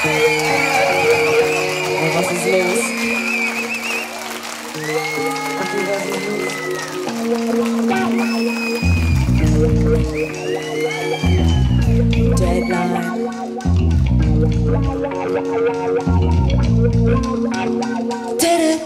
Was ist los? Okay, was ist los? Deadline. Did it?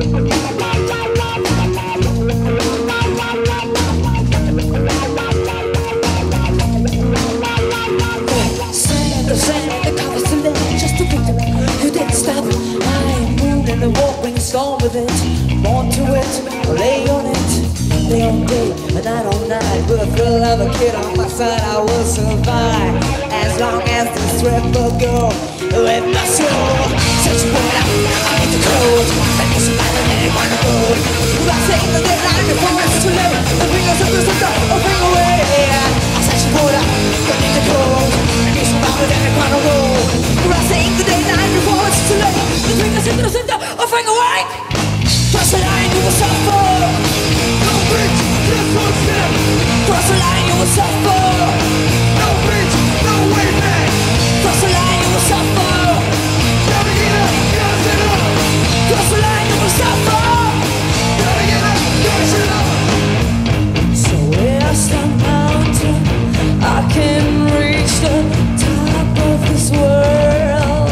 Storm with it, born to it, lay on it, day on day, night on night. With the thrill of a kid on my side, I will survive as long as this threat will go with my soul. Such a word, I need the code, and it's better than anyone to go. I say the deadline before it's too late. The fingers of the center, a bring away. Such a word, I need the code, and it's better than anyone to go. I say the deadline before it's too late. The fingers of the center, a bring away. Cross the line, you will suffer. No bitch, just one step. Cross the line, you will suffer. No bitch, no way back. Cross the line, you will suffer. Never get up, gotta sit up. Cross the line, you will suffer. Never get up, gotta sit up. So where's the mountain? I can reach the top of this world.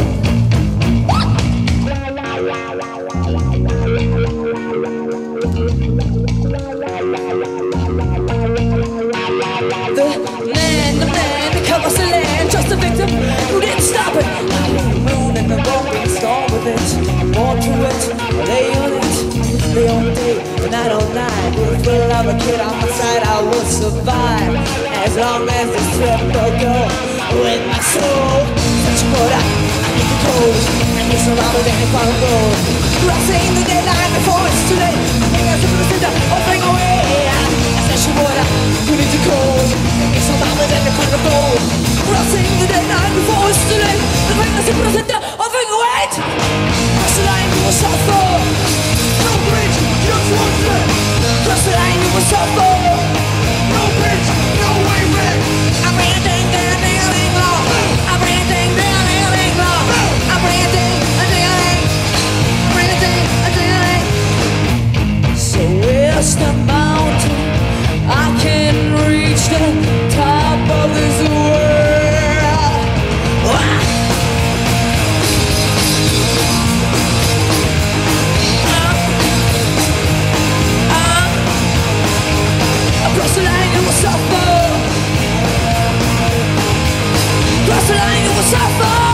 The man that covers the land, just a victim who didn't stop it. The moon and the rolling storm with it, born to it, lay on it, day on day, night on night. With the thrill of a kid on my side, I will survive as long as this trip will go with my soul. Such a quota, I need the code, and it's around with any final goal. Crossing the deadline before it's too late. Fingers to the center, or bring away. Such a quota, you need the code. It's around with any final goal. Crossing the deadline before it's too late. The fingers to the center, or bring away. Cross the line, you will suffer. No bridge, just one step. Cross the line, you will suffer. No bridge, no way back. I'm breathing, ding-a-ding-a-ding long. I'm breathing, ding-a-ding-a-ding long. I'm breathing, ding-a-ding. I'm breathing, ding-a-ding. So where's the mountain? I can reach the top of this world. Cross the line, you will suffer. Cross the line, you will suffer.